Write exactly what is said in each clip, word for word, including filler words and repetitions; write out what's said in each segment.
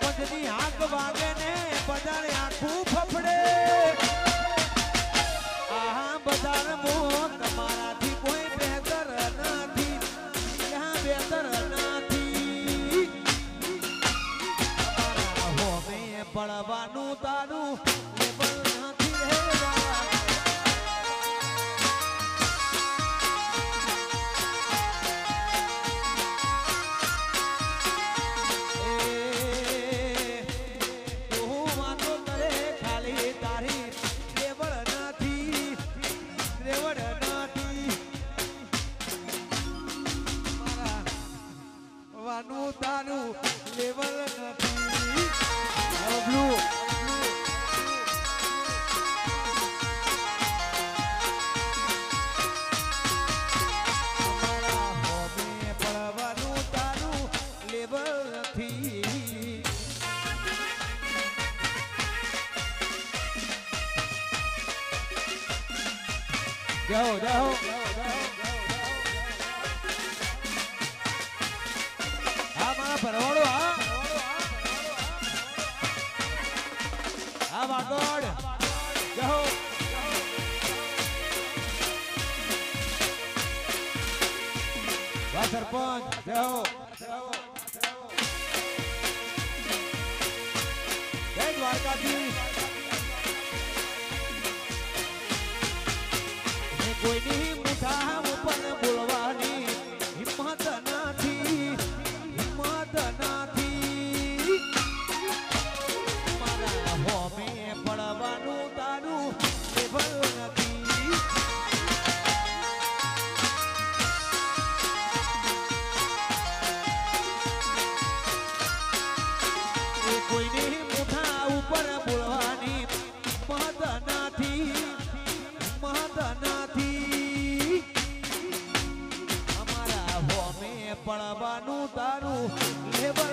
સરપંચની હાક વાગે ને બજાર આખું ફફડે આ બજાર મો તમારાથી કોઈ બેહતર નથી ત્યાં બેહતર નથી તમારા હોમે પડવાનું તારું લેબલ નથી રહેવા તારું લેવલ નથી બ્લુ અમારા હોમે પડવાનું તારું લેવલ નથી જાઓ જાઓ ભરવાડો હા હા વાગડ જહો વાહ સરપંચ જહો જય દ્વારકાધીશ કોઈની મુઠા ઉપર બોલવાની હિંમત નથી નથી મારા હોમે પડવાનું તારું લેવલ નથી કોઈની મુઠા ઉપર બોલવાની મત નથી મત નથી અમારા હોમે પડવાનું તારું લેવલ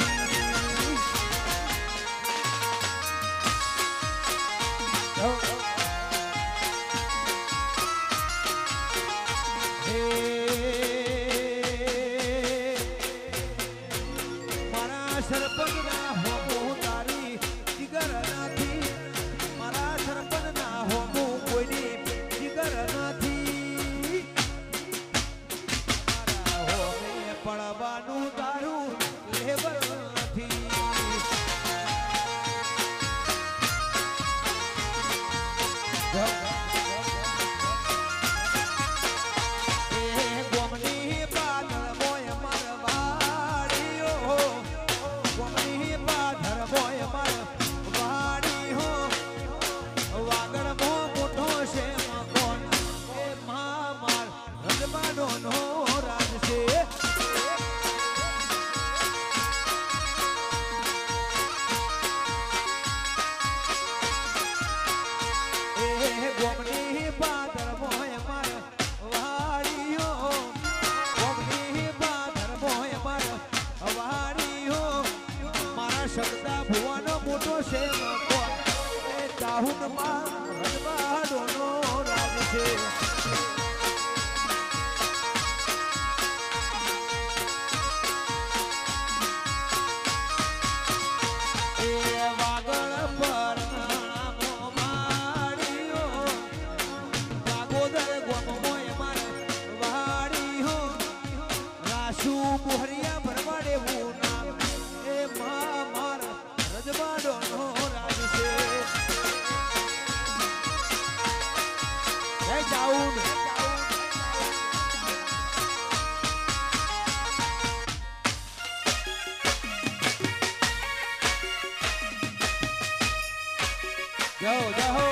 મારા સરપંચ ના હોમો તારી જીગર નથી મારા સરપંચ ના હોમો કોઈની જીગર નથી મારા હોમે પડવાનું તારું લેવલ નથી ભુવાનો મોટો છે ચાહુનમાં રજવાડોનો રાજ છે એ વાગડ પર માડીઓ વાગોદર ગોમોય માર વાડીઓ રાસુ બુહરિયા ભરવાડે હું નામ એ મા માર રજવાડોનો રાજ છે જય ચાઉન જાઓ જાઓ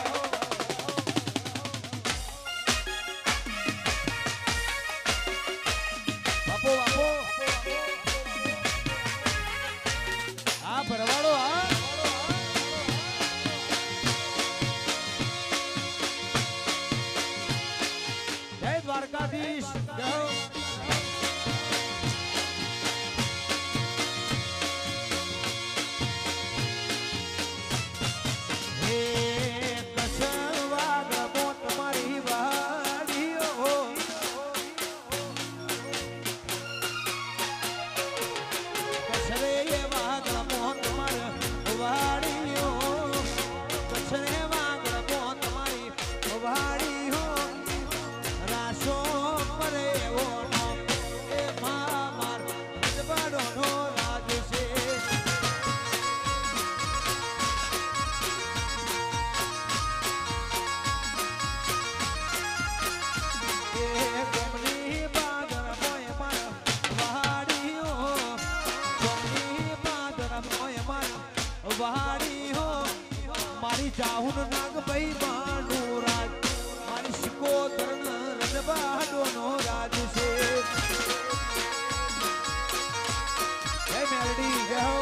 બાપો બાપો આ ભરવાડો આ જય દ્વારકાધીશ જાઓ હે વાડી હો મારી ચાહુન નાગ ભાઈ બાનો રાજ મારી શિકોતર રણવાડો નો રાજ છે જય મેલડી જય હો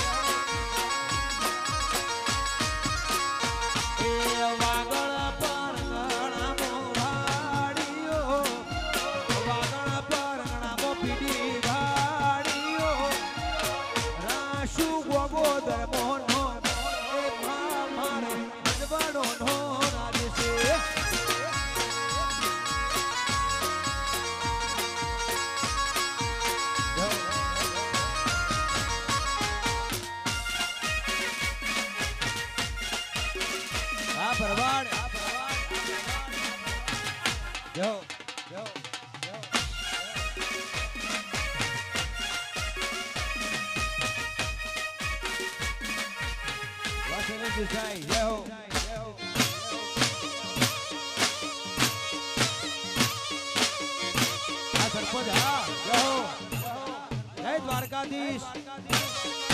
એ વાગળ પર ગણા મોવાડીઓ વાગળ પર ગણા મો પીડી ગાડીઓ રાશુ ગોગોદર મોનો એ મારે રણવાડો નો રાજ છે પરવાડ જો જો જો વાસણ દેસાઈ જય હો આ સરપંચ હા જય હો જય દ્વારકાધીશ